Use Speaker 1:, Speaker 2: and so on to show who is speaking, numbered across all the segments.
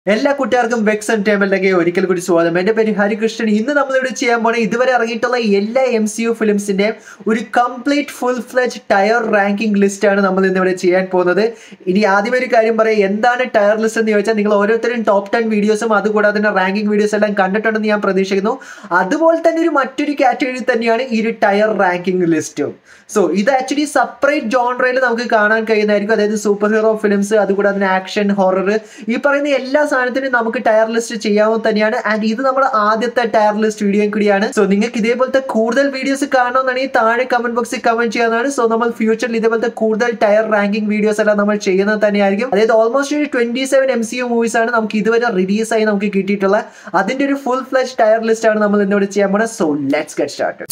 Speaker 1: എല്ലാ കുട്ടികൾക്കും വെക്സ് എന്റർടൈൻമെന്റിലേക്ക് ഒരിക്കൽ കൂടി സ്വാഗതം. എൻ്റെ പേര് ഹരികൃഷ്ണൻ. ഇന്ന് നമ്മളിവിടെ ചെയ്യാൻ പോണ ഇതുവരെ ഇറങ്ങിയിട്ടുള്ള എല്ലാ MCU ഫിലിംസിന്റെയും ഒരു complete full fledge tier ranking list ആണ് നമ്മൾ ഇന്നിവിടെ ചെയ്യാൻ പോകുന്നത്. ഇനി ആദ്യമേ ഒരു കാര്യം പറയാം, എന്താണ് ടയർ ലിസ്റ്റ് എന്ന് ചോദിച്ചാൽ നിങ്ങൾ ഓരോരുത്തരും ടോപ്പ് 10 വീഡിയോസും അതുകൂടാതെ തന്നെ റാങ്കിങ് വീഡിയോസ് എല്ലാം കണ്ടിട്ടുണ്ടെന്ന് ഞാൻ പ്രതീക്ഷിക്കുന്നു. അതുപോലെ തന്നെ മറ്റൊരു കാറ്റഗറി തന്നെയാണ് ഈ ഒരു ടയർ റാങ്കിങ് ലിസ്റ്റും. സോ ഇത് ആക്ച്വലി സെപ്പറേറ്റ് ജോൺറയിൽ നമുക്ക് കാണാൻ കഴിയുന്നതായിരിക്കും. അതായത് സൂപ്പർ ഹീറോ ഫിലിംസ്, അതുകൂടാതെ തന്നെ ആക്ഷൻ, ഹൊറർ, ഈ പറയുന്ന എല്ലാ സാധനത്തിനും നമുക്ക് ടയർ ലിസ്റ്റ് ചെയ്യാവുന്ന തന്നെയാണ്. ആൻഡ് ഇത് നമ്മുടെ ആദ്യത്തെ ടയർ ലിസ്റ്റ് വീഡിയോ കൂടിയാണ്. സോ നിങ്ങൾക്ക് ഇതേപോലത്തെ കൂടുതൽ വീഡിയോസ് കാണണമെന്നുണ്ടെങ്കിൽ താഴെ കമന്റ് ബോക്സിൽ കമന്റ് ചെയ്യാവുന്നതാണ്. സോ നമ്മൾ ഫ്യൂച്ചറിൽ ഇതേപോലത്തെ കൂടുതൽ ടയർ റാങ്കിങ് വീഡിയോസ് എല്ലാം നമ്മൾ ചെയ്യുന്നത് തന്നെയായിരിക്കും. അതായത് ഓൾമോസ്റ്റ് ഒരു 27 MCU മൂവീസ് ആണ് നമുക്ക് ഇതുവരെ റിലീസായി നമുക്ക് കിട്ടിയിട്ടുള്ളത്. അതിന്റെ ഒരു ഫുൾ ഫ്ലെജ് ടയർ ലിസ്റ്റ് ആണ് നമ്മൾ ഇന്നിവിടെ ചെയ്യാൻ പോകുന്നത്. So let's get started.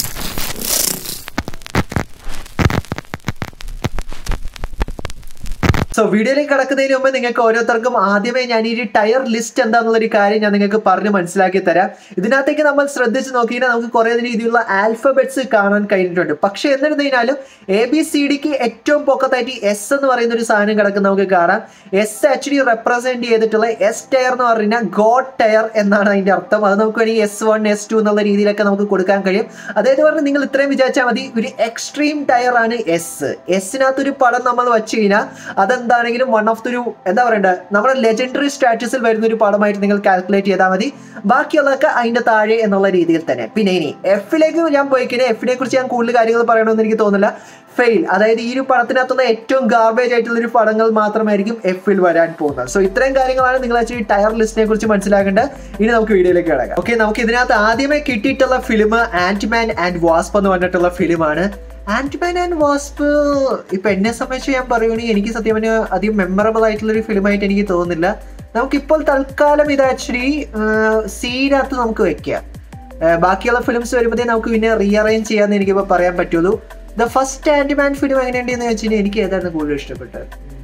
Speaker 1: So വീഡിയോയിലേക്ക് കടക്കുന്നതിന് മുമ്പ് നിങ്ങൾക്ക് ഓരോരുത്തർക്കും ആദ്യമേ ഞാൻ ഈ ടയർ ലിസ്റ്റ് എന്താണെന്നുള്ളൊരു കാര്യം ഞാൻ നിങ്ങൾക്ക് പറഞ്ഞ് മനസ്സിലാക്കി തരാം. ഇതിനകത്തേക്ക് നമ്മൾ ശ്രദ്ധിച്ച് നോക്കിയാൽ നമുക്ക് കുറേ രീതിയിലുള്ള ആൽഫബറ്റ്സ് കാണാൻ കഴിഞ്ഞിട്ടുണ്ട്. പക്ഷേ എന്നിരുന്നാലും ABCDക്ക് ഏറ്റവും പൊക്കത്തായിട്ട് S എന്ന് പറയുന്ന ഒരു സാധനം കിടക്കുന്ന നമുക്ക് കാണാം. S ആക്ച്വലി റെപ്രസെന്റ് ചെയ്തിട്ടുള്ള S ടയർ എന്ന് പറഞ്ഞാൽ ഗോഡ് ടയർ എന്നാണ് അതിന്റെ അർത്ഥം. അത് നമുക്ക് വേണമെങ്കിൽ S1 S2 എന്നുള്ള രീതിയിലൊക്കെ നമുക്ക് കൊടുക്കാൻ കഴിയും. അതായത് പറഞ്ഞാൽ നിങ്ങൾ ഇത്രയും വിചാരിച്ചാൽ മതി, ഒരു എക്സ്ട്രീം ടയർ ആണ് എസിനകത്തൊരു പടം നമ്മൾ വെച്ച് കഴിഞ്ഞാൽ അതെന്താണെങ്കിലും വൺ ഓഫ് ദ ഒരു എന്താ പറയണ്ടത് നമ്മുടെ ലെജൻഡറി സ്റ്റാറ്റസിൽ വരുന്ന ഒരു പടമായിട്ട് നിങ്ങൾ കാൽക്കുലേറ്റ് ചെയ്താൽ മതി. ബാക്കിയുള്ളതൊക്കെ അതിന്റെ താഴെ എന്നുള്ള രീതിയിൽ തന്നെ. പിന്നെ ഇനി Fലേക്ക് ഞാൻ പോയിക്കഴിഞ്ഞാൽ Fനെ കുറിച്ച് ഞാൻ കൂടുതൽ കാര്യങ്ങൾ പറയണമെന്ന് എനിക്ക് തോന്നുന്നില്ല. ഫെയിൽ, അതായത് ഈ ഒരു പടത്തിനകത്തുള്ള ഏറ്റവും ഗാർബേജ് ആയിട്ടുള്ള ഒരു പടങ്ങൾ മാത്രമായിരിക്കും Fൽ വരാൻ പോകുന്നത്. സോ ഇത്രയും കാര്യങ്ങളാണ് നിങ്ങൾ ആക്ച്വലി ടയർ ലിസ്റ്റിനെ കുറിച്ച് മനസ്സിലാക്കേണ്ടത്. ഇനി നമുക്ക് വീഡിയോയിലേക്ക് കിടക്കാം. ഓക്കെ, നമുക്ക് ഇതിനകത്ത് ആദ്യമേ കിട്ടിയിട്ടുള്ള ഫിലിം ആന്റ്മാൻ ആൻഡ് വാസ്പ് എന്ന് പറഞ്ഞിട്ടുള്ള ഫിലിമാണ്. ആന്റ്മാൻ ആൻഡ് വാസ്പ് ഇപ്പൊ എന്നെ സംബന്ധിച്ച് ഞാൻ പറയുകയാണെങ്കിൽ എനിക്ക് സത്യം പറഞ്ഞാൽ അധികം മെമ്മറബിൾ ആയിട്ടുള്ളൊരു ഫിലിമായിട്ട് എനിക്ക് തോന്നുന്നില്ല. നമുക്കിപ്പോൾ തൽക്കാലം ഇത് ആക്ച്വലി സീനകത്ത് നമുക്ക് വെക്കാം. ബാക്കിയുള്ള ഫിലിംസ് വരുമ്പോഴത്തേ നമുക്ക് പിന്നെ റീഅറേഞ്ച് ചെയ്യാമെന്ന് എനിക്കിപ്പോൾ പറയാൻ പറ്റുള്ളൂ. ദ ഫസ്റ്റ് ആന്റ്മാൻ ഫിലിം എങ്ങനെയുണ്ടെന്ന് വെച്ച് കഴിഞ്ഞാൽ എനിക്ക് ഏതായിരുന്നു കൂടുതൽ ഇഷ്ടപ്പെട്ടത്?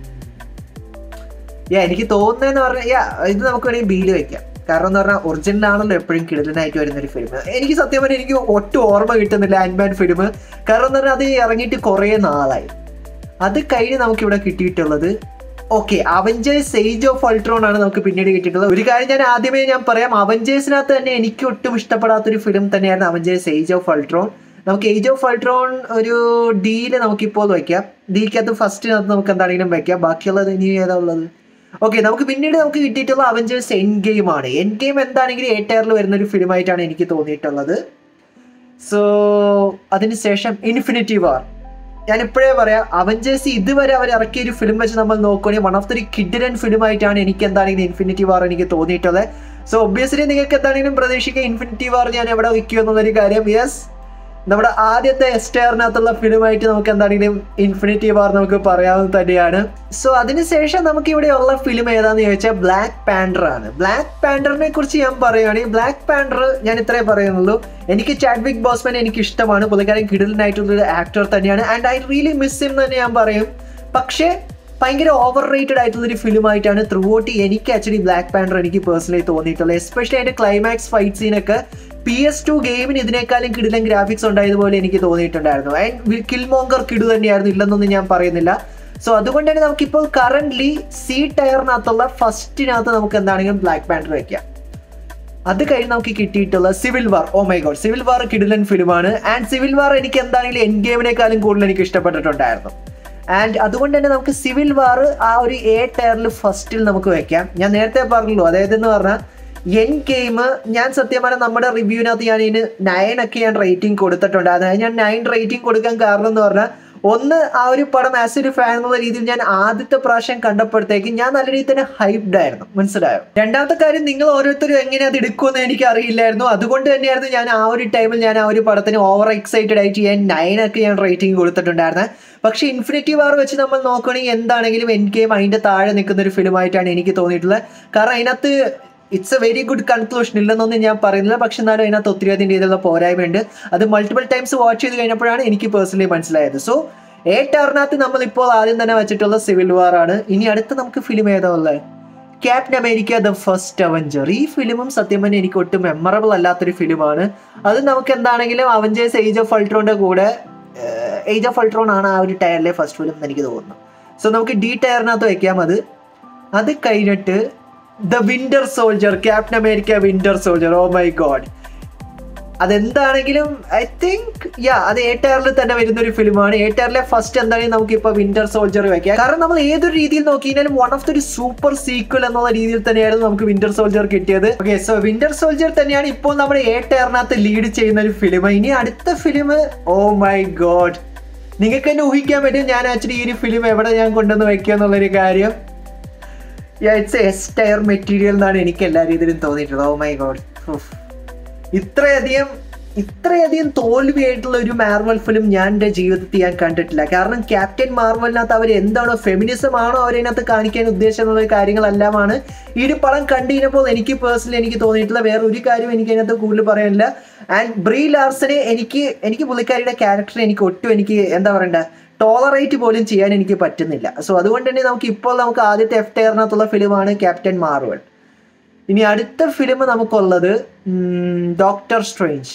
Speaker 1: എനിക്ക് തോന്നുന്നതെന്ന് പറഞ്ഞാൽ ഇത് നമുക്ക് വേണമെങ്കിൽ ബിയിൽ വെക്കാം. കാരണം എന്ന് പറഞ്ഞാൽ ഒറിജിനൽ ആണല്ലോ എപ്പോഴും കിടലനായിട്ട് വരുന്നൊരു ഫിലിം. എനിക്ക് സത്യം പറഞ്ഞാൽ എനിക്ക് ഒട്ടും ഓർമ്മ കിട്ടുന്നില്ല ആന്റ്മാൻ ഫിലിം. കാരണം എന്ന് പറഞ്ഞാൽ അത് ഇറങ്ങിയിട്ട് കുറേ നാളായി. അത് കഴിഞ്ഞ് നമുക്കിവിടെ കിട്ടിയിട്ടുള്ളത് അവഞ്ചേഴ്സ് ഏജ് ഓഫ് അൾട്രോൺ ആണ് നമുക്ക് പിന്നീട് കിട്ടിയിട്ടുള്ളത്. ഒരു കാര്യം ഞാൻ ആദ്യമേ പറയാം, അവഞ്ചേഴ്സിനകത്ത് തന്നെ എനിക്ക് ഒട്ടും ഇഷ്ടപ്പെടാത്തൊരു ഫിലിം തന്നെയായിരുന്നു അവഞ്ചേഴ്സ് ഏജ് ഓഫ് അൾട്രോൺ. നമുക്ക് ഏജ് ഓഫ് അൾട്രോൺ ഒരു ഡിയിൽ നമുക്കിപ്പോൾ വയ്ക്കാം. ഡിക്കകത്ത് ഫസ്റ്റിനകത്ത് നമുക്ക് എന്താണെങ്കിലും വയ്ക്കാം. ബാക്കിയുള്ളത് ഇനി ഏതാ ഉള്ളത്? നമുക്ക് പിന്നീട് നമുക്ക് കിട്ടിയിട്ടുള്ള അവഞ്ചേഴ്സ് എൻഡ് ഗെയിം ആണ്. എൻഡ് ഗെയിം എന്താണെങ്കിലും A ടയറിൽ വരുന്നൊരു ഫിലിമായിട്ടാണ് എനിക്ക് തോന്നിയിട്ടുള്ളത്. സോ അതിനുശേഷം ഇൻഫിനിറ്റി വാർ. ഞാൻ ഇപ്പോഴേ പറയാം, അവഞ്ചേഴ്സ് ഇതുവരെ അവർ ഇറക്കിയ ഒരു ഫിലിം വെച്ച് നമ്മൾ നോക്കുകയാണെങ്കിൽ വൺ ഓഫ് ദി കിഡിലൻ ഫിലിമായിട്ടാണ് എനിക്ക് എന്താണെങ്കിലും ഇൻഫിനിറ്റി വാർ എനിക്ക് തോന്നിയിട്ടുള്ളത്. സോ ഒബ്വിയസ്ലി നിങ്ങൾക്ക് എന്താണെങ്കിലും പ്രതീക്ഷിക്കുക ഇൻഫിനിറ്റി വാർ ഞാൻ എവിടെ വയ്ക്കുക എന്നുള്ളൊരു കാര്യം. യെസ്, നമ്മുടെ ആദ്യത്തെ S ടയറിനകത്തുള്ള ഫിലിമായിട്ട് നമുക്ക് എന്താണെങ്കിലും ഇൻഫിനിറ്റി വാർ നമുക്ക് പറയാവുന്ന തന്നെയാണ്. സോ അതിനുശേഷം നമുക്ക് ഇവിടെ ഉള്ള ഫിലിം ഏതാന്ന് ചോദിച്ചാൽ ബ്ലാക്ക് പാൻഡർ ആണ്. ബ്ലാക്ക് പാൻഡറിനെ കുറിച്ച് ഞാൻ പറയുകയാണെങ്കിൽ ബ്ലാക്ക് പാൻഡർ ഞാൻ ഇത്രേ പറയുന്നുള്ളൂ. എനിക്ക് ചാഡ്വിക് ബോസ്മാൻ എനിക്ക് ഇഷ്ടമാണ്. പുള്ളിക്കാരൻ കിടിലനായിട്ടുള്ളൊരു ആക്ടർ തന്നെയാണ്. And I really miss him തന്നെ ഞാൻ പറയും. പക്ഷേ ഭയങ്കര ഓവർ റേറ്റഡ് ആയിട്ടുള്ളൊരു ഫിലിമായിട്ടാണ് ത്രൂ ഔട്ട് എനിക്ക് ആക്ച്വലി ബ്ലാക്ക് പാൻഡർ എനിക്ക് പേഴ്സണലി തോന്നിയിട്ടുള്ളത്. എസ്പെഷ്യലി അതിൻ്റെ ക്ലൈമാക്സ് ഫൈറ്റ് സീനൊക്കെ PS2 ഗെയിമിന് ഇതിനേക്കാളും കിടിലൻ ഗ്രാഫിക്സ് ഉണ്ടായതുപോലെ എനിക്ക് തോന്നിയിട്ടുണ്ടായിരുന്നു. ആൻഡ് കിൽമോങ്കർ കിടു തന്നെയായിരുന്നു, ഇല്ലെന്നൊന്നും ഞാൻ പറയുന്നില്ല. സോ അതുകൊണ്ട് തന്നെ നമുക്കിപ്പോൾ കറന്റ് C ടയറിനകത്തുള്ള ഫസ്റ്റിനകത്ത് നമുക്ക് എന്താണെങ്കിലും ബ്ലാക്ക് പാൻഡർ വയ്ക്കാം. അത് കഴിഞ്ഞ് നമുക്ക് കിട്ടിയിട്ടുള്ള civil war. Oh my god, civil war കിടിലൻ ഫിലിമാണ്. ആൻഡ് സിവിൽ വാർ എനിക്ക് എന്താണെങ്കിലും എൻഡ് ഗെയിമിനേക്കാളും കൂടുതൽ എനിക്ക് ഇഷ്ടപ്പെട്ടിട്ടുണ്ടായിരുന്നു. ആൻഡ് അതുകൊണ്ട് തന്നെ നമുക്ക് സിവിൽ വാർ ആ ഒരു A ടയറിൽ ഫസ്റ്റിൽ നമുക്ക് വെക്കാം. ഞാൻ നേരത്തെ പറഞ്ഞല്ലോ, അതായത് എന്ന് പറഞ്ഞാൽ എൻഡ് ഗെയിം ഞാൻ സത്യം പറഞ്ഞാൽ നമ്മുടെ റിവ്യൂവിനകത്ത് ഞാൻ ഇതിന് 9 ഒക്കെ ഞാൻ റേറ്റിംഗ് കൊടുത്തിട്ടുണ്ട്. അതായത് ഞാൻ 9 റേറ്റിംഗ് കൊടുക്കാൻ കാരണം എന്ന് പറഞ്ഞാൽ ഒന്ന്, ആ ഒരു പടം ആസ് ഒരു ഫാൻ എന്നുള്ള രീതിയിൽ ഞാൻ ആദ്യത്തെ പ്രാവശ്യം കണ്ടപ്പോഴത്തേക്ക് ഞാൻ നല്ല രീതിയിൽ തന്നെ ഹൈപ്ഡ് ആയിരുന്നു. മനസ്സിലായോ? രണ്ടാമത്തെ കാര്യം, നിങ്ങൾ ഓരോരുത്തരും എങ്ങനെ അത് എടുക്കുമെന്ന് എനിക്ക് അറിയില്ലായിരുന്നു. അതുകൊണ്ട് തന്നെയായിരുന്നു ഞാൻ ആ ഒരു ടൈമിൽ ഞാൻ ആ ഒരു പടത്തിന് ഓവർ എക്സൈറ്റഡ് ആയിട്ട് ഞാൻ 9 ഒക്കെ ഞാൻ റേറ്റിംഗ് കൊടുത്തിട്ടുണ്ടായിരുന്നത്. പക്ഷേ ഇൻഫിനിറ്റി വാർ വെച്ച് നമ്മൾ നോക്കുകയാണെങ്കിൽ എന്താണെങ്കിലും എൻഡ് ഗെയിം അതിൻ്റെ താഴെ നിൽക്കുന്ന ഒരു ഫിലിമായിട്ടാണ് എനിക്ക് തോന്നിയിട്ടുള്ളത്. കാരണം അതിനകത്ത് it's a very good conclusion, ഇല്ലെന്നൊന്നും ഞാൻ പറയുന്നില്ല. പക്ഷെ എന്നാലും അതിനകത്ത് ഒത്തിരിയധികം രീതിയിലുള്ള പോരായ്മയുണ്ട്. അത് മൾട്ടിപ്പിൾ ടൈംസ് വാച്ച് ചെയ്ത് കഴിഞ്ഞപ്പോഴാണ് എനിക്ക് പേഴ്സണലി മനസ്സിലായത്. സോ A ടയറിനകത്ത് നമ്മളിപ്പോൾ ആദ്യം തന്നെ വെച്ചിട്ടുള്ള സിവിൽ വാർ ആണ്. ഇനി അടുത്ത് നമുക്ക് ഫിലിം ഏതാ ഉള്ളത്? Captain America the first avenger. ഈ ഫിലിമും സത്യം പറഞ്ഞാൽ എനിക്ക് ഒട്ടും മെമ്മറബിൾ അല്ലാത്തൊരു ഫിലിമാണ്. അത് നമുക്ക് എന്താണെങ്കിലും അവഞ്ചേഴ്സ് ഏജ് ഓഫ് അൾട്രോണിൻ്റെ കൂടെ ഏജ് ഓഫ് അൾട്രോൺ ആണ് ആ ഒരു ടയറിലെ ഫസ്റ്റ് ഫിലിം എന്ന് എനിക്ക് തോന്നുന്നു. സോ നമുക്ക് D ടയറിനകത്ത് വയ്ക്കാം. അത് കഴിഞ്ഞിട്ട് the winter soldier, captain America winter soldier. Oh my god, അതെന്താണെങ്കിലും ഐ തിങ്ക് അത് എ ടയറിൽ തന്നെ വരുന്ന ഒരു ഫിലിമാണ്. എ ടയറിലെ ഫസ്റ്റ് എന്താണെങ്കിലും നമുക്ക് ഇപ്പൊ വിന്റർ സോൾജർ വെക്കാം. കാരണം നമ്മൾ ഏതൊരു രീതിയിൽ നോക്കിയാലും വൺ ഓഫ് ദ ഒരു സൂപ്പർ സീക്വൽ എന്നുള്ള രീതിയിൽ തന്നെയായിരുന്നു നമുക്ക് വിന്റർ സോൾജർ കിട്ടിയത്. ഓക്കെ, സോ വിന്റർ സോൾജർ തന്നെയാണ് ഇപ്പോൾ നമ്മുടെ എ ടയറിനകത്ത് ലീഡ് ചെയ്യുന്ന ഒരു ഫിലിം. ഇനി അടുത്ത ഫിലിം, ഓ മൈ ഗോഡ്, നിങ്ങൾക്ക് തന്നെ ഊഹിക്കാൻ പറ്റും ഞാൻ ആക്ച്വലി ഈ ഒരു ഫിലിം എവിടെ ഞാൻ കൊണ്ടുവന്ന് വെക്കുക എന്നുള്ളൊരു കാര്യം. ഇറ്റ്സ് എസ് ടയർ മെറ്റീരിയൽ എന്നാണ് എനിക്ക് എല്ലാ രീതിയിലും തോന്നിയിട്ടുള്ളത്. ഓ മൈ ഗോഡ്, ഇത്രയധികം തോൽവിയായിട്ടുള്ള ഒരു മാർവൽ ഫിലിം ഞാൻ എൻ്റെ ജീവിതത്തിൽ ഞാൻ കണ്ടിട്ടില്ല. കാരണം ക്യാപ്റ്റൻ മാർവലിനകത്ത് അവർ എന്താണോ, ഫെമിനിസം ആണോ അവരതിനകത്ത് കാണിക്കാൻ ഉദ്ദേശിച്ചുള്ള കാര്യങ്ങളെല്ലാമാണ് ഈ ഒരു പടം കണ്ടുകഴിഞ്ഞപ്പോൾ എനിക്ക് പേഴ്സണലി എനിക്ക് തോന്നിയിട്ടുള്ള. വേറെ ഒരു കാര്യം എനിക്ക് അതിനകത്ത് കൂടുതൽ പറയാനില്ല. ആൻഡ് ബ്രീ ലാർസനെ എനിക്ക് പുള്ളിക്കാരിയുടെ ക്യാരക്ടർ എനിക്ക് എന്താ പറയണ്ട, ടോളറേറ്റ് പോലും ചെയ്യാൻ എനിക്ക് പറ്റുന്നില്ല. സോ അതുകൊണ്ട് തന്നെ നമുക്ക് ആദ്യത്തെ എഫ് ടയറിനകത്തുള്ള ഫിലിമാണ് ക്യാപ്റ്റൻ മാർവൽ. ഇനി അടുത്ത ഫിലിം നമുക്കുള്ളത് ഡോക്ടർ സ്ട്രേഞ്ച്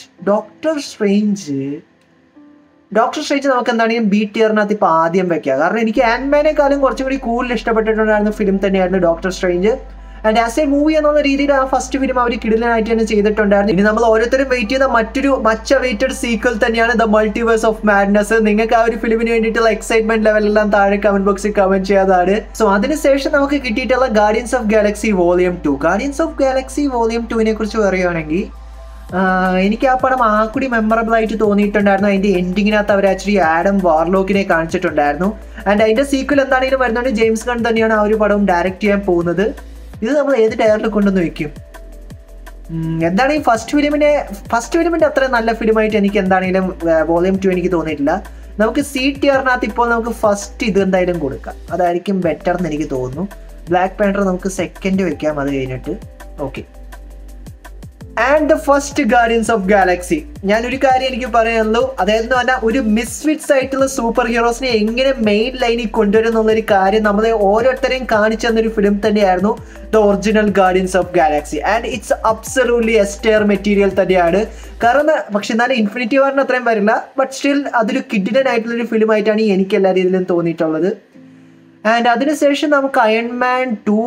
Speaker 1: നമുക്ക് എന്താണെങ്കിലും ബി ടിയറിനകത്ത് ഇപ്പൊ ആദ്യം വെക്കുക. കാരണം എനിക്ക് ആൻഡ്മാനേക്കാളും കുറച്ചും കൂടി കൂടുതൽ ഇഷ്ടപ്പെട്ടിട്ടുണ്ടായിരുന്ന ഫിലിം തന്നെയായിരുന്നു doctor strange. And as a movie എന്നുള്ള രീതിയിൽ ആ ഫസ്റ്റ് ഫിലിം അവർ കിടിലനായിട്ട് തന്നെ ചെയ്തിട്ടുണ്ടായിരുന്നു. ഇനി നമ്മൾ ഓരോരുത്തരും വെയിറ്റ് ചെയ്ത മറ്റൊരു മച്ച് അവൈറ്റഡ് സീക്വൽ തന്നെയാണ് ദ മൾട്ടിവേഴ്സ് ഓഫ് മാഡ്നസ്. നിങ്ങൾക്ക് ആ ഒരു ഫിലിമിന് വേണ്ടിയിട്ടുള്ള എക്സൈറ്റ്മെന്റ് ലെവലെല്ലാം താഴെ കമന്റ് ബോക്സിൽ കമന്റ് ചെയ്യാതാണ്. സോ അതിനുശേഷം നമുക്ക് കിട്ടിയിട്ടുള്ള guardians of galaxy volume 2. Guardians of galaxy volume 2നെ കുറിച്ച് പറയുകയാണെങ്കിൽ എനിക്ക് ആ പടം കൂടി മെമ്മറബിൾ ആയിട്ട് തോന്നിയിട്ടുണ്ടായിരുന്നു. അതിന്റെ എൻഡിങ്ങിനകത്ത് അവർ ആക്ച്വലി ആഡം വാർലോക്കിനെ കാണിച്ചിട്ടുണ്ടായിരുന്നു. ആൻഡ് അതിന്റെ സീക്വൽ എന്താണെങ്കിലും വരുന്നുണ്ട്. ജെയിംസ് ഗൺ തന്നെയാണ് ആ ഒരു പടം ഡയറക്റ്റ് ചെയ്യാൻ പോകുന്നത്. ഇത് നമ്മൾ ഏത് ടയറിൽ കൊണ്ടുവന്ന് വെക്കും? എന്താണ് ഈ ഫസ്റ്റ് ഫിലിമിന്റെ അത്ര നല്ല ഫിലിമായിട്ട് എനിക്ക് എന്താണെങ്കിലും വോളിയം 2 എനിക്ക് തോന്നിയിട്ടില്ല. നമുക്ക് സി ടിയറിനകത്ത് ഇപ്പോൾ നമുക്ക് ഫസ്റ്റ് ഇത് എന്തായാലും കൊടുക്കാം, അതായിരിക്കും ബെറ്റർ എന്ന് എനിക്ക് തോന്നുന്നു. ബ്ലാക്ക് പാൻഡർ നമുക്ക് സെക്കൻഡ് വെക്കാം, അത് കഴിഞ്ഞിട്ട്. Okay, and the first guardians of galaxy. ഞാനൊരു കാര്യം എനിക്ക് പറയാനുള്ളൂ, അതായത് പറഞ്ഞാൽ ഒരു മിസ്ഫിറ്റ്സ് ആയിട്ടുള്ള സൂപ്പർ ഹീറോസിനെ എങ്ങനെ മെയിൻ ലൈനിൽ കൊണ്ടുവരും എന്നുള്ളൊരു കാര്യം നമ്മളെ ഓരോരുത്തരെയും കാണിച്ചു തന്നൊരു ഫിലിം തന്നെയായിരുന്നു the original guardians of galaxy. And it's absolutely S tier material തന്നെയാണ്. കാരണം പക്ഷെ എന്നാലും ഇൻഫിനിറ്റി വാറിന് അത്രയും വരില്ല, ബട്ട് സ്റ്റിൽ അതൊരു കിഡിലൻ ആയിട്ടുള്ളൊരു ഫിലിമായിട്ടാണ് എനിക്ക് എല്ലാ രീതിയിലും തോന്നിയിട്ടുള്ളത്. ആൻഡ് അതിനുശേഷം നമുക്ക് അയൺമാൻ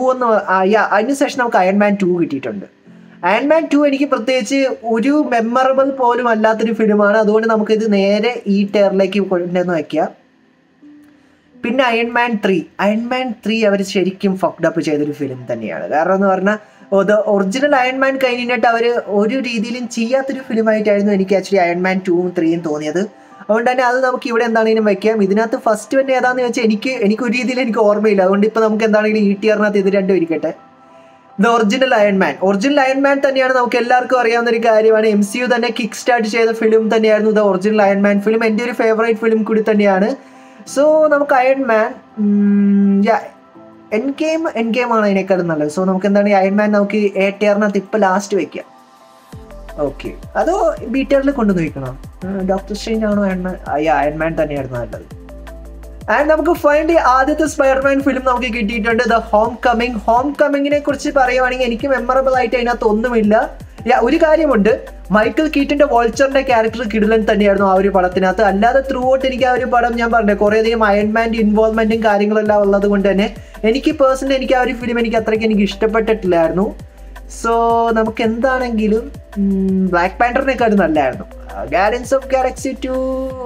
Speaker 1: 2 കിട്ടിയിട്ടുണ്ട്. അയൺമാൻ 2 എനിക്ക് പ്രത്യേകിച്ച് ഒരു മെമ്മറബിൾ പോലും അല്ലാത്തൊരു ഫിലിമാണ്. അതുകൊണ്ട് നമുക്കിത് നേരെ ഈ ടയറിലേക്ക് കൊണ്ടുവന്ന് വയ്ക്കാം. പിന്നെ അയൺമാൻ 3 അവർ ശരിക്കും ഫക്ഡ് അപ്പ് ചെയ്തൊരു ഫിലിം തന്നെയാണ്. കാരണം എന്ന് പറഞ്ഞാൽ ഒറിജിനൽ അയൺമാൻ കഴിഞ്ഞിട്ട് അവർ ഒരു രീതിയിലും ചെയ്യാത്തൊരു ഫിലിമായിട്ടായിരുന്നു എനിക്ക് ആക്ച്വലി അയൺമാൻ 2ഉം 3ഉം തോന്നിയത്. അതുകൊണ്ട് തന്നെ അത് നമുക്ക് ഇവിടെ എന്താണെങ്കിലും വെക്കാം. ഇതിനകത്ത് ഫസ്റ്റ് തന്നെ ഏതാണെന്ന് വെച്ചാൽ എനിക്ക് ഒരു രീതിയിൽ എനിക്ക് ഓർമ്മയില്ല. അതുകൊണ്ട് ഇപ്പോൾ നമുക്ക് എന്താണെങ്കിലും ഈ ടിയറിനകത്ത് ഇത് രണ്ടും ഇരിക്കട്ടെ. ദ ഒറിജിനൽ അയൺമാൻ തന്നെയാണ്, നമുക്ക് എല്ലാവർക്കും അറിയാവുന്ന ഒരു കാര്യമാണ്. MCU തന്നെ കിക്ക് സ്റ്റാർട്ട് ചെയ്ത ഫിലിം തന്നെയായിരുന്നു ദ ഒറിജിനൽ അയൺമാൻ ഫിലിം. എൻ്റെ ഒരു ഫേവറേറ്റ് ഫിലിം കൂടി തന്നെയാണ്. സോ നമുക്ക് അയൺമാൻ എൻ ഗെയിം ആണ് അതിനേക്കാളും നല്ലത്. സോ നമുക്ക് എന്താണ് അയൺമാൻ നമുക്ക് എ ടിയറിനകത്ത് ഇപ്പം ലാസ്റ്റ് വെക്കാം. ഓക്കെ, അതോ ബി ടിയറിൽ കൊണ്ടുവന്ന് വയ്ക്കണോ? ഡോക്ടർ സ്ട്രേഞ്ച് ആണോ അയൺമാൻ തന്നെയായിരുന്നു നല്ലത്. ആൻഡ് നമുക്ക് ഫൈനലി ആദ്യത്തെ സ്പൈഡർമാൻ ഫിലിം നമുക്ക് കിട്ടിയിട്ടുണ്ട്, ദ ഹോം കമ്മിങ്ങിനെ കുറിച്ച് പറയുവാണെങ്കിൽ എനിക്ക് മെമ്മറബിൾ ആയിട്ട് അതിനകത്ത് ഒന്നുമില്ല. ഒരു കാര്യമുണ്ട്, മൈക്കിൾ കീറ്റന്റെ വോൾച്ചറിന്റെ ക്യാരക്ടർ കിടിലൻ തന്നെയായിരുന്നു ആ ഒരു പടത്തിനകത്ത്. അല്ലാതെ ത്രൂ ഔട്ട് എനിക്ക് ആ ഒരു പടം ഞാൻ പറഞ്ഞു കുറേയധികം അയൺമാൻ്റെ ഇൻവോൾവ്മെന്റും കാര്യങ്ങളെല്ലാം ഉള്ളത് കൊണ്ട് തന്നെ എനിക്ക് പേഴ്സണലി എനിക്ക് ആ ഒരു ഫിലിം അത്രയ്ക്ക് എനിക്ക് ഇഷ്ടപ്പെട്ടിട്ടില്ലായിരുന്നു. സോ നമുക്ക് എന്താണെങ്കിലും ബ്ലാക്ക് പാൻഡറിനെക്കാളും നല്ലതായിരുന്നു. ഗാർഡിയൻസ് ഓഫ് ഗാലക്സി 2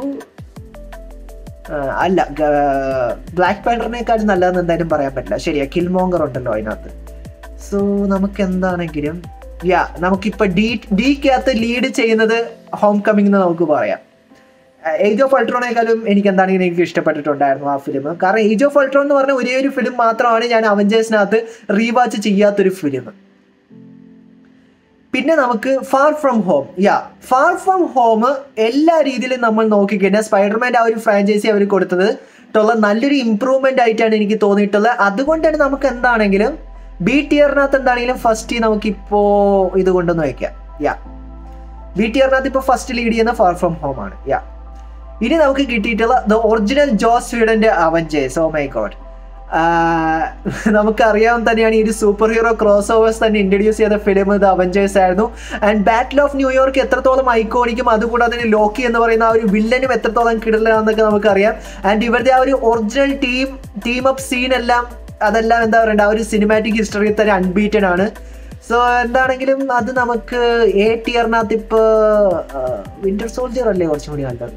Speaker 1: അല്ല, ബ്ലാക്ക് പാൻഡറിനെക്കാളും നല്ലതെന്ന് എന്തായാലും പറയാൻ പറ്റില്ല. ശരിയാ, കിൽമോങ്കർ ഉണ്ടല്ലോ അതിനകത്ത്. സോ നമുക്ക് എന്താണെങ്കിലും നമുക്കിപ്പോ ഡിക്കകത്ത് ലീഡ് ചെയ്യുന്നത് ഹോം കമ്മിങ് എന്ന് നമുക്ക് പറയാം. ഏജ് ഓഫ് അൾട്രോണേക്കാളും എനിക്ക് എന്താണെങ്കിലും എനിക്ക് ഇഷ്ടപ്പെട്ടിട്ടുണ്ടായിരുന്നു ആ ഫിലിം. കാരണം ഏജ് ഓഫ് അൾട്രോൺ എന്ന് പറഞ്ഞ ഒരേ ഒരു ഫിലിം മാത്രമാണ് ഞാൻ അവഞ്ചേഴ്സിനകത്ത് റീവാച്ച് ചെയ്യാത്തൊരു ഫിലിം. പിന്നെ നമുക്ക് ഫാർ ഫ്രം ഹോം എല്ലാ രീതിയിലും നമ്മൾ നോക്കിക്കഴിഞ്ഞാൽ സ്പൈഡർമാൻ്റെ ആ ഒരു ഫ്രാഞ്ചൈസി അവർ കൊടുത്തത് നല്ലൊരു ഇമ്പ്രൂവ്മെന്റ് ആയിട്ടാണ് എനിക്ക് തോന്നിയിട്ടുള്ളത്. അതുകൊണ്ട് തന്നെ നമുക്ക് എന്താണെങ്കിലും ബി ടിയറിനകത്ത് എന്താണെങ്കിലും ഫസ്റ്റ് നമുക്കിപ്പോ ഇത് കൊണ്ടൊന്ന് വയ്ക്കാം. ബി ടിയറിനകത്ത് ഇപ്പോൾ ഫസ്റ്റ് ലീഡ് ചെയ്യുന്ന ഫാർ ഫ്രം ഹോം ആണ്. ഇനി നമുക്ക് കിട്ടിയിട്ടുള്ള ദ ഒറിജിനൽ ജോസ് വീഡന്റെ അവഞ്ചേഴ്സ്. ഓ മൈ ഗോഡ്, നമുക്കറിയാവുന്ന തന്നെയാണ് ഈ ഒരു സൂപ്പർ ഹീറോ ക്രോസ് ഓവേഴ്സ് തന്നെ ഇൻട്രൊഡ്യൂസ് ചെയ്ത ഫിലിം ദ അവഞ്ചേഴ്സ് ആയിരുന്നു. ആൻഡ് ബാറ്റിൽ ഓഫ് ന്യൂയോർക്ക് എത്രത്തോളം ഐക്കോണിക്കും അതുകൂടാതെ തന്നെ ലോക്കി എന്ന് പറയുന്ന ആ ഒരു വില്ലനും എത്രത്തോളം കിടലാണെന്നൊക്കെ നമുക്കറിയാം. ആൻഡ് ഇവരുടെ ആ ഒരു ഒറിജിനൽ ടീം അപ്പ് സീൻ എല്ലാം അതെല്ലാം എന്താ പറയണ്ട ആ ഒരു സിനിമാറ്റിക് ഹിസ്റ്ററിയിൽ തന്നെ അൺബീറ്റഡ് ആണ്. സോ എന്താണെങ്കിലും അത് നമുക്ക് എ ടിയറിനകത്ത് ഇപ്പോൾ വിന്റർ സോൾജിയർ അല്ലേ കുറച്ചും കൂടി നല്ലത്.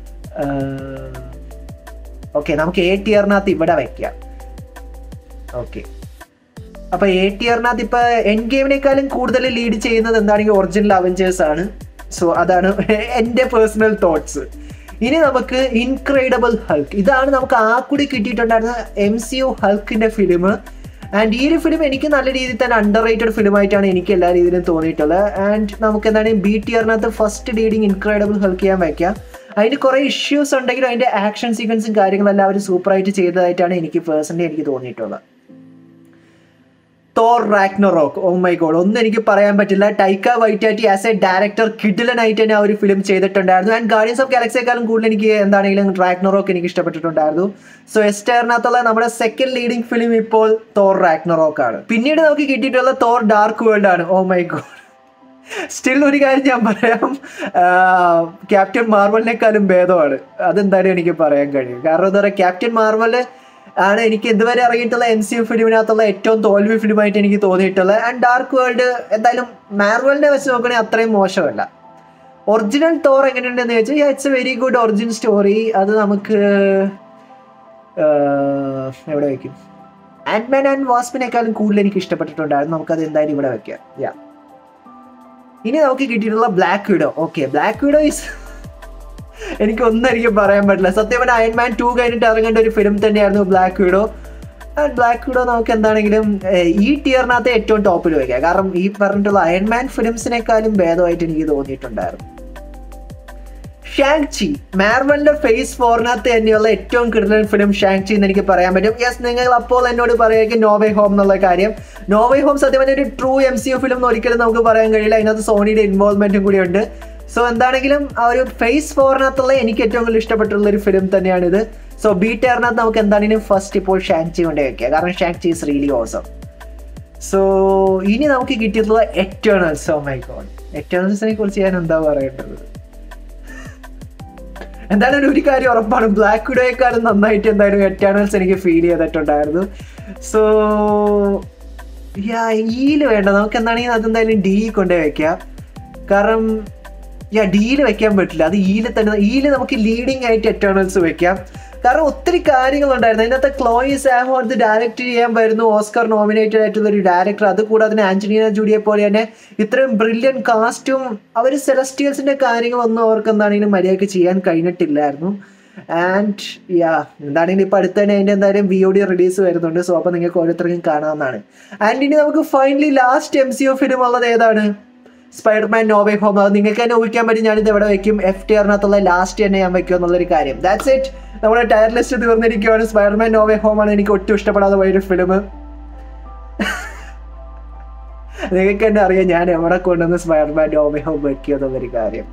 Speaker 1: ഓക്കെ, നമുക്ക് എ ടിയറിനകത്ത് ഇവിടെ വയ്ക്കാം. ഓക്കെ, അപ്പോൾ എ ടിയറിനകത്ത് ഇപ്പോൾ എൻഡ് ഗെയിമിനേക്കാളും കൂടുതൽ ലീഡ് ചെയ്യുന്നത് എന്താണെങ്കിൽ ഒറിജിനൽ അവഞ്ചേഴ്സ് ആണ്. സോ അതാണ് എൻ്റെ പേഴ്സണൽ തോട്ട്സ്. ഇനി നമുക്ക് ഇൻക്രെഡിബിൾ ഹൾക്ക്, ഇതാണ് നമുക്ക് ആ കൂടി കിട്ടിയിട്ടുണ്ടായിരുന്ന MCU ഹൾക്കിൻ്റെ ഫിലിം. ആൻഡ് ഈ ഒരു ഫിലിം എനിക്ക് നല്ല രീതിയിൽ തന്നെ അണ്ടർ റേറ്റഡ് ഫിലിമായിട്ടാണ് എനിക്ക് എല്ലാ രീതിയിലും തോന്നിയിട്ടുള്ളത്. ആൻഡ് നമുക്ക് എന്താണ് ബി ടിയറിനകത്ത് ഫസ്റ്റ് ലീഡിങ് ഇൻക്രെഡിബിൾ ഹൾക്ക് ചെയ്യാൻ വയ്ക്കാം. അതിന് കുറേ ഇഷ്യൂസ് ഉണ്ടെങ്കിലും അതിൻ്റെ ആക്ഷൻ സീക്വൻസും കാര്യങ്ങളെല്ലാം അവർ സൂപ്പറായിട്ട് ചെയ്തതായിട്ടാണ് എനിക്ക് പേഴ്സണലി എനിക്ക് തോന്നിയിട്ടുള്ളത്. Thor Ragnarok, oh my god, ഒന്നും എനിക്ക് പറയാൻ പറ്റില്ല. Taika Waititi as a director കിഡിലനായിട്ട് തന്നെ ആ ഒരു ഫിലിം ചെയ്തിട്ടുണ്ടായിരുന്നു. ആൻഡ് ഗാർഡിയൻസ് ഓഫ് ഗാലക്സിയെക്കാളും കൂടുതൽ എനിക്ക് എന്താണെങ്കിലും റാഗ്നറോക്ക് എനിക്ക് ഇഷ്ടപ്പെട്ടിട്ടുണ്ടായിരുന്നു. സോ എസ്റ്ററിനകത്തുള്ള നമ്മുടെ സെക്കൻഡ് ലീഡിങ് ഫിലിം ഇപ്പോൾ തോർ റാഗ്നറോക്ക് ആണ്. പിന്നീട് നമുക്ക് കിട്ടിയിട്ടുള്ള തോർ ഡാർക്ക് വേൾഡ് ആണ്. ഓ മൈ ഗോഡ്, സ്റ്റിൽ ഒരു കാര്യം ഞാൻ പറയാം, ക്യാപ്റ്റൻ മാർവലിനേക്കാളും ഭേദമാണ്. അതെന്തായാലും എനിക്ക് പറയാൻ കഴിയും. കാരണം എന്താ പറയുക, ക്യാപ്റ്റൻ മാർവല് ആണ് എനിക്ക് ഇതുവരെ ഇറങ്ങിയിട്ടുള്ള MCU ഫിലിമിനകത്തുള്ള ഏറ്റവും തോൽവി ഫിലിമായിട്ട് എനിക്ക് തോന്നിയിട്ടുള്ളത്. ആൻഡ് ഡാർക്ക് വേൾഡ് എന്തായാലും മാർവലിനെ വെച്ച് നോക്കുകയാണെങ്കിൽ അത്രയും മോശമല്ല. ഒറിജിനൽ തോർ എങ്ങനെയുണ്ടെന്ന് ചോദിച്ചാൽ it's a very good original story. അത് നമുക്ക് എവിടെ വയ്ക്കും? ആൻഡ്മാൻ ആൻഡ് വാസ്പിനേക്കാളും കൂടുതൽ എനിക്ക് ഇഷ്ടപ്പെട്ടിട്ടുണ്ടായിരുന്നു. നമുക്കത് എന്തായാലും ഇവിടെ വയ്ക്കാം. ഇനി നമുക്ക് കിട്ടിയിട്ടുള്ള black widow. Okay, black widow is എനിക്കൊന്നും എനിക്ക് പറയാൻ പറ്റില്ല. സത്യം പറഞ്ഞാൽ അയൺമാൻ 2 കഴിഞ്ഞിട്ട് ഇറങ്ങേണ്ട ഒരു ഫിലിം തന്നെയായിരുന്നു black widow. And black widow നമുക്ക് എന്താണെങ്കിലും ഈ ടിയറിനകത്ത് ഏറ്റവും ടോപ്പിൽ വയ്ക്കാം. കാരണം ഈ പറഞ്ഞിട്ടുള്ള അയൺമാൻ ഫിലിംസിനേക്കാളും ഭേദമായിട്ട് എനിക്ക് തോന്നിയിട്ടുണ്ടായിരുന്നു. ഷാങ് ചി, മാർവലിന്റെ ഫേസ് 4 തന്നെയുള്ള ഏറ്റവും കിടിലൻ ഫിലിം ഷാങ് ചി എന്ന് എനിക്ക് പറയാൻ പറ്റും. യെസ്, നിങ്ങൾ അപ്പോൾ എന്നോട് പറയുക നോ വേ ഹോം എന്നുള്ള കാര്യം. നോ വേ ഹോം സത്യം പറഞ്ഞാൽ ഒരു ട്രൂ MCU ഫിലിം എന്ന് ഒരിക്കലും നമുക്ക് പറയാൻ കഴിയില്ല. അതിനകത്ത് സോണിയുടെ ഇൻവോൾവ്മെന്റും കൂടി ഉണ്ട്. സോ എന്താണെങ്കിലും ആ ഒരു ഫേസ് 4 എനിക്ക് ഏറ്റവും കൂടുതൽ ഇഷ്ടപ്പെട്ടുള്ള ഒരു ഫിലിം തന്നെയാണിത്. സോ ബി ടിയറിനകത്ത് നമുക്ക് എന്താണെങ്കിലും ഫസ്റ്റ് ഇപ്പോൾ ഷാങ് ചി കൊണ്ട് വയ്ക്കുക. കാരണം ഷാങ് ചി ഈസ് റിയലി ഓസം. സോ ഇനി നമുക്ക് കിട്ടിയിട്ടുള്ള എറ്റേണൽസ്. ഓ മൈ ഗോഡ്, എറ്റേണൽസിനെ കുറിച്ച് ഞാൻ എന്താ പറയേണ്ടത്? എന്തായാലും ഒരു കാര്യം ഉറപ്പാണ്, ബ്ലാക്ക് വിഡോയെക്കാളും നന്നായിട്ട് എന്തായാലും എറ്റേണൽസ് എനിക്ക് ഫീൽ ചെയ്തിട്ടുണ്ടായിരുന്നു. സോ ഈല് വേണ്ട, നമുക്ക് എന്താണെങ്കിൽ അതെന്തായാലും ഡി കൊണ്ടേ വയ്ക്കാം. കാരണം ഡീല് വെക്കാൻ പറ്റില്ല, അത് ഈല് നമുക്ക് ലീഡിങ് ആയിട്ട് എറ്റേണൽസ് വെക്കാം. കാരണം ഒത്തിരി കാര്യങ്ങളുണ്ടായിരുന്നു അതിനകത്ത്. ക്ലോയി സാമോ അത് ഡയറക്റ്റ് ചെയ്യാൻ വരുന്നു, ഓസ്കർ നോമിനേറ്റഡ് ആയിട്ടുള്ള ഒരു ഡയറക്ടർ. അതുകൂടാതെ ആന്റണീന ജൂഡിയെ പോലെ തന്നെ ഇത്രയും ബ്രില്യൻ കാസ്റ്റും അവർ സെലസ്റ്റിയൽസിന്റെ കാര്യങ്ങളൊന്നും അവർക്ക് എന്താണെങ്കിലും മര്യാദയ്ക്ക് ചെയ്യാൻ കഴിഞ്ഞിട്ടില്ലായിരുന്നു. ആൻഡ് എന്താണെങ്കിലും ഇപ്പം അടുത്ത് തന്നെ അതിൻ്റെ എന്തായാലും VOD റിലീസ് വരുന്നുണ്ട്. സോ അപ്പോൾ നിങ്ങൾക്ക് ഓരോരുത്തർക്കും കാണാവുന്നതാണ്. ആൻഡ് ഇനി നമുക്ക് ഫൈനലി ലാസ്റ്റ് MCU ഫിലിം ഉള്ളത് ഏതാണ്? Spider Man no way home. അത് നിങ്ങൾക്ക് തന്നെ ഊഹിക്കാൻ പറ്റും ഞാനിത് എവിടെ വയ്ക്കും. F ടിയറിനകത്തുള്ള ലാസ്റ്റ് തന്നെ ഞാൻ വയ്ക്കും എന്നുള്ളൊരു കാര്യം. ദാറ്റ്സ് ഇറ്റ്, നമ്മുടെ ടയർ ലിസ്റ്റ് തീർന്നിരിക്കുകയാണ്. സ്പൈഡർമാൻ നോ വേ ഹോം ആണ് എനിക്ക് ഒട്ടും ഇഷ്ടപ്പെടാതെ പോയൊരു ഫിലിം. നിങ്ങൾക്ക് തന്നെ അറിയാം ഞാൻ എവിടെ കൊണ്ടുവന്ന് സ്പൈഡർമാൻ നോ വേ ഹോം വയ്ക്കുക എന്നുള്ളൊരു കാര്യം.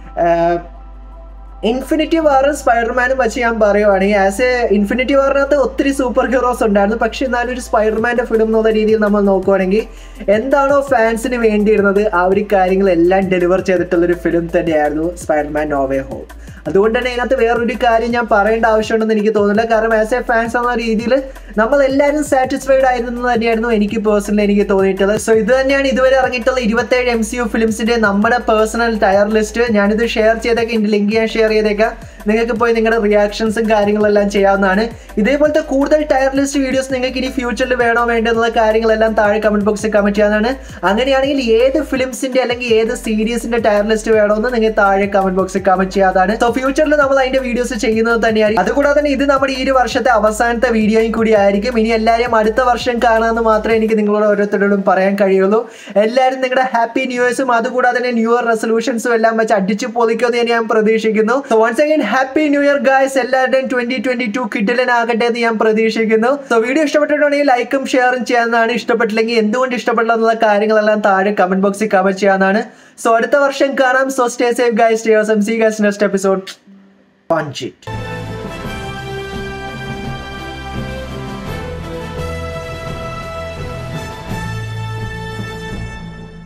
Speaker 1: ഇൻഫിനിറ്റി വാറും സ്പൈഡർമാനും വെച്ച് ഞാൻ പറയുവാണെങ്കിൽ ആസ് എ ഇൻഫിനിറ്റി വാറിനകത്ത് ഒത്തിരി സൂപ്പർ ഹീറോസ് ഉണ്ടായിരുന്നു. പക്ഷെ എന്നാലും ഒരു സ്പൈഡർമാൻ്റെ ഫിലിം എന്നുള്ള രീതിയിൽ നമ്മൾ നോക്കുവാണെങ്കിൽ എന്താണോ ഫാൻസിന് വേണ്ടിയിരുന്നത് ആ ഒരു കാര്യങ്ങളെല്ലാം ഡെലിവർ ചെയ്തിട്ടുള്ളൊരു ഫിലിം തന്നെയായിരുന്നു സ്പൈഡർമാൻ നോ വേ ഹോം. അതുകൊണ്ട് തന്നെ ഇതിനകത്ത് വേറൊരു കാര്യം ഞാൻ പറയേണ്ട ആവശ്യമുണ്ടെന്ന് എനിക്ക് തോന്നുന്നില്ല. കാരണം ആസ് എ ഫാൻസ് എന്ന രീതിയിൽ നമ്മളെല്ലാവരും സാറ്റിസ്ഫൈഡ് ആയിരുന്നു തന്നെയായിരുന്നു എനിക്ക് പേഴ്സണലി എനിക്ക് തോന്നിയിട്ടുള്ളത്. സോ ഇത് തന്നെയാണ് ഇതുവരെ ഇറങ്ങിയിട്ടുള്ള 27 MCU ഫിലിംസിന്റെ നമ്മുടെ പേഴ്സണൽ ടയർ ലിസ്റ്റ്. ഞാനിത് ഷെയർ ചെയ്തേക്കാം, ഇതിന്റെ ലിങ്ക് ഞാൻ ഷെയർ ചെയ്തേക്കാം. നിങ്ങൾക്ക് പോയി നിങ്ങളുടെ റിയാക്ഷൻസും കാര്യങ്ങളെല്ലാം ചെയ്യാവുന്നതാണ്. ഇതേപോലത്തെ കൂടുതൽ ടയർ ലിസ്റ്റ് വീഡിയോസ് നിങ്ങൾക്ക് ഇനി ഫ്യൂച്ചറിൽ വേണോ വേണ്ടെന്നുള്ള കാര്യങ്ങളെല്ലാം താഴെ കമന്റ് ബോക്സിൽ കമന്റ് ചെയ്യാവുന്നതാണ്. അങ്ങനെയാണെങ്കിൽ ഏത് ഫിലിംസിന്റെ അല്ലെങ്കിൽ ഏത് സീരീസിന്റെ ടയർ ലിസ്റ്റ് വേണമെന്ന് നിങ്ങൾ താഴെ കമന്റ് ബോക്സിൽ കമന്റ് ചെയ്യാതാണ്. സോ ഫ്യൂച്ചറിൽ നമ്മൾ അതിന്റെ വീഡിയോസ് ചെയ്യുന്നത് തന്നെയായിരിക്കും. അതുകൂടാതെ തന്നെ ഇത് നമ്മുടെ ഈ ഒരു വർഷത്തെ അവസാനത്തെ വീഡിയോയും കൂടി ആയിരിക്കും. ഇനി എല്ലാവരും അടുത്ത വർഷം കാണാമെന്ന് മാത്രമേ എനിക്ക് നിങ്ങളോട് ഓരോരുത്തരോടും പറയാൻ കഴിയുള്ളൂ. എല്ലാവരും നിങ്ങളുടെ ഹാപ്പി ന്യൂ ഇയേഴ്സും അതുകൂടാതെ തന്നെ ന്യൂ ഇയർ റെസൊല്യൂഷൻസും എല്ലാം വെച്ച് അടിച്ചു പൊളിക്കുമെന്ന് ഞാൻ പ്രതീക്ഷിക്കുന്നു. So once again happy new year guys. എല്ലാവരുടെയും 2022 കിഡിലനാകട്ടെ എന്ന് ഞാൻ പ്രതീക്ഷിക്കുന്നു. സോ വീഡിയോ ഇഷ്ടപ്പെട്ടിട്ടുണ്ടെങ്കിൽ ലൈക്കും ഷെയറും ചെയ്യാവുന്നതാണ്. ഇഷ്ടപ്പെട്ടില്ലെങ്കിൽ എന്തുകൊണ്ട് ഇഷ്ടപ്പെട്ടില്ല എന്നുള്ള കാര്യങ്ങളെല്ലാം താഴെ കമന്റ് ബോക്സിൽ കമന്റ് ചെയ്യാവുന്നതാണ്. സോ അടുത്ത വർഷം കാണാം. So stay safe guys, stay awesome. See you guys next episode. Punch it.